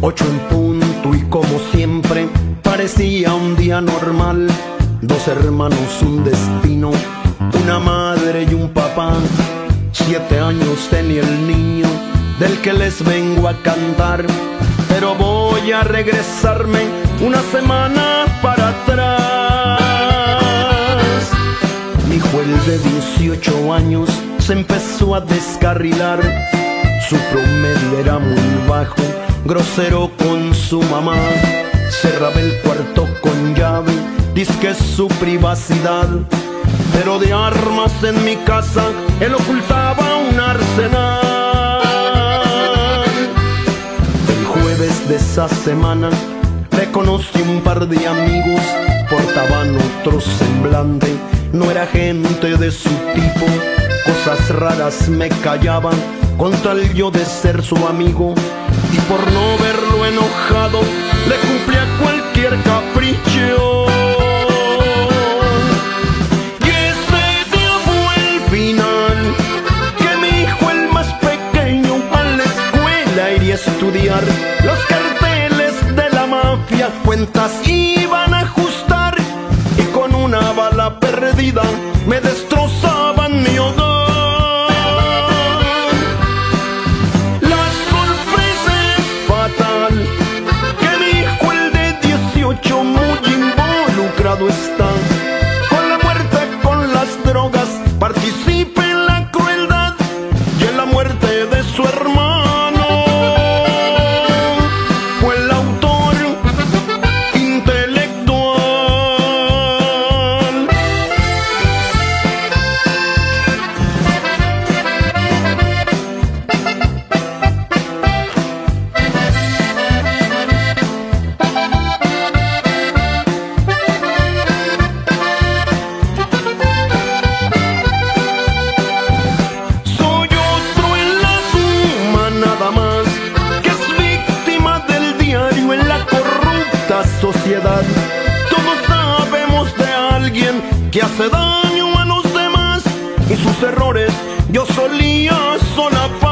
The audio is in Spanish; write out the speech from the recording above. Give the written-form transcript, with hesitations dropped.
8 en punto y como siempre parecía un día normal. 2 hermanos, un destino, una madre y un papá. 7 años tenía el niño del que les vengo a cantar. Pero voy a regresarme una semana para atrás. Mi hijo, el de 18 años, se empezó a descarrilar. Su promedio era muy bajo, grosero con su mamá. Cerraba el cuarto con llave, dizque es su privacidad. Pero de armas en mi casa él ocultaba un arsenal. El jueves de esa semana le conocí un par de amigos. Portaban otro semblante, no era gente de su tipo. Cosas raras me callaban con tal yo de ser su amigo. Y por no verlo enojado le cumplía cualquier capricho. Y ese día fue el final, que mi hijo, el más pequeño, a la escuela iría a estudiar. Los carteles de la mafia cuentas iban a ajustar, y con una bala perdida me destrozaban mi hogar. Muy involucrado está con la muerte, con las drogas, participa en la crueldad y en la muerte de su hermano. Fue el autor intelectual. Sociedad, todos sabemos de alguien que hace daño a los demás, y sus errores yo solía solapar.